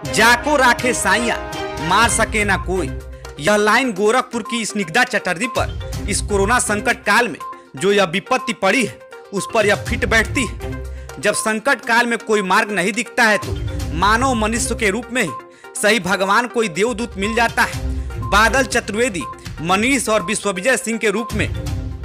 जाको राखे साइया मार सके ना कोई। यह लाइन गोरखपुर की स्निग्धा चटर्जी पर इस कोरोना संकट काल में जो यह विपत्ति पड़ी है उस पर यह फिट बैठती है। जब संकट काल में कोई मार्ग नहीं दिखता है तो मानव मनुष्य के रूप में ही सही भगवान कोई देवदूत मिल जाता है। बादल चतुर्वेदी, मनीष और विश्वविजय सिंह के रूप में।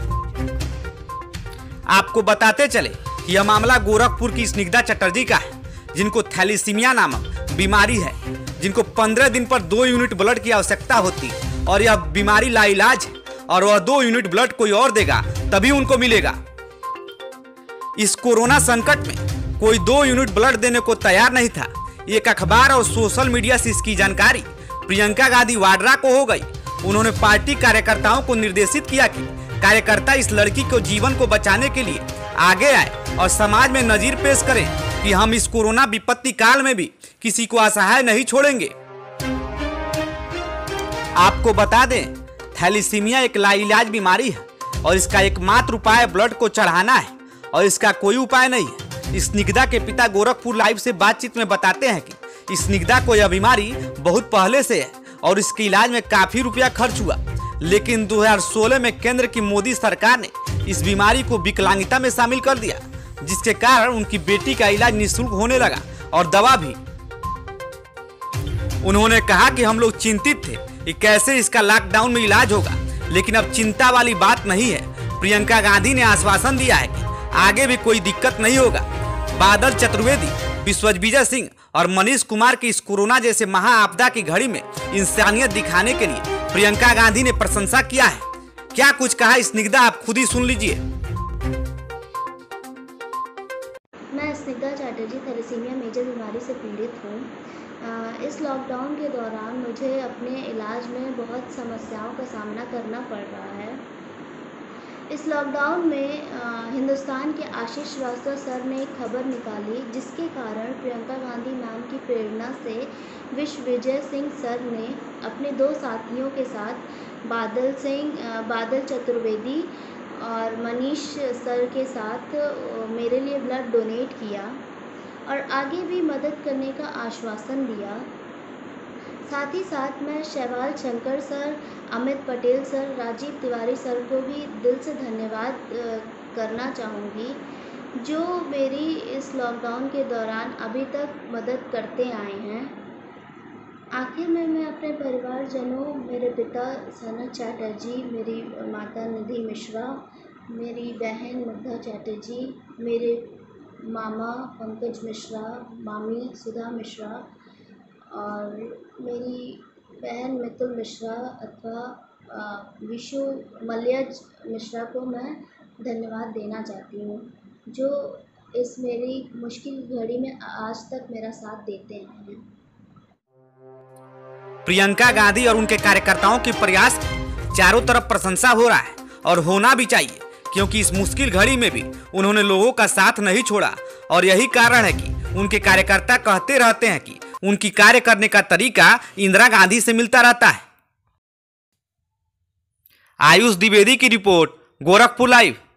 आपको बताते चले कि यह मामला गोरखपुर की स्निग्धा चटर्जी का है, जिनको थैलीसीमिया नामक बीमारी है, जिनको 15 दिन पर 2 यूनिट ब्लड की आवश्यकता होती है और यह बीमारी लाइलाज है और वह 2 यूनिट ब्लड कोई और देगा तभी उनको मिलेगा। इस कोरोना संकट में कोई 2 यूनिट ब्लड देने को तैयार नहीं था। एक अखबार और सोशल मीडिया से इसकी जानकारी प्रियंका गांधी वाड्रा को हो गई। उन्होंने पार्टी कार्यकर्ताओं को निर्देशित किया कि कार्यकर्ता इस लड़की को जीवन को बचाने के लिए आगे आए और समाज में नजीर पेश करें कि हम इस कोरोना विपत्ति काल में भी किसी को असहाय नहीं छोड़ेंगे। आपको बता दें, थैलीसीमिया एक लाइलाज बीमारी है और इसका एकमात्र उपाय ब्लड को चढ़ाना है और इसका कोई उपाय नहीं है। स्निग्धा के पिता गोरखपुर लाइव से बातचीत में बताते हैं कि स्निग्धा को यह बीमारी बहुत पहले से है और इसके इलाज में काफी रुपया खर्च हुआ, लेकिन 2016 में केंद्र की मोदी सरकार ने इस बीमारी को विकलांगता में शामिल कर दिया, जिसके कारण उनकी बेटी का इलाज निःशुल्क होने लगा और दवा भी। उन्होंने कहा कि हम लोग चिंतित थे कि कैसे इसका लॉकडाउन में इलाज होगा, लेकिन अब चिंता वाली बात नहीं है। प्रियंका गांधी ने आश्वासन दिया है कि आगे भी कोई दिक्कत नहीं होगा। बादल चतुर्वेदी, विश्वविजय सिंह और मनीष कुमार की इस कोरोना जैसे महाआपदा की घड़ी में इंसानियत दिखाने के लिए प्रियंका गांधी ने प्रशंसा किया है। क्या कुछ कहा स्निग्धा, आप खुद ही सुन लीजिए। मैं स्निग्धा चटर्जी थैलेसीमिया मेजर बीमारी से पीड़ित हूँ। इस लॉकडाउन के दौरान मुझे अपने इलाज में बहुत समस्याओं का सामना करना पड़ रहा है। इस लॉकडाउन में हिंदुस्तान के आशीष श्रीवास्तव सर ने एक खबर निकाली, जिसके कारण प्रियंका गांधी मैम की प्रेरणा से विश्वविजय सिंह सर ने अपने 2 साथियों के साथ बादल चतुर्वेदी और मनीष सर के साथ मेरे लिए ब्लड डोनेट किया और आगे भी मदद करने का आश्वासन दिया। साथ ही साथ मैं Shaival Shankar sir, Amit Patel sir, Rajiv Tiwari sir को भी दिल से धन्यवाद करना चाहूँगी, जो मेरी इस लॉकडाउन के दौरान अभी तक मदद करते आए हैं। आखिर में मैं अपने परिवारजनों, मेरे पिता सनत चटर्जी, मेरी माता निधि मिश्रा, मेरी बहन मुग्धा चटर्जी, मेरे मामा पंकज मिश्रा, मामी सुधा मिश्रा और मेरी बहन मितुल मिश्रा अथवा विशु मलयज मिश्रा को मैं धन्यवाद देना चाहती हूँ, जो इस मेरी मुश्किल घड़ी में आज तक मेरा साथ देते हैं। प्रियंका गांधी और उनके कार्यकर्ताओं के प्रयास की चारों तरफ प्रशंसा हो रहा है और होना भी चाहिए, क्योंकि इस मुश्किल घड़ी में भी उन्होंने लोगों का साथ नहीं छोड़ा और यही कारण है कि उनके कार्यकर्ता कहते रहते हैं कि उनकी कार्य करने का तरीका इंदिरा गांधी से मिलता रहता है। आयुष द्विवेदी की रिपोर्ट, गोरखपुर लाइव।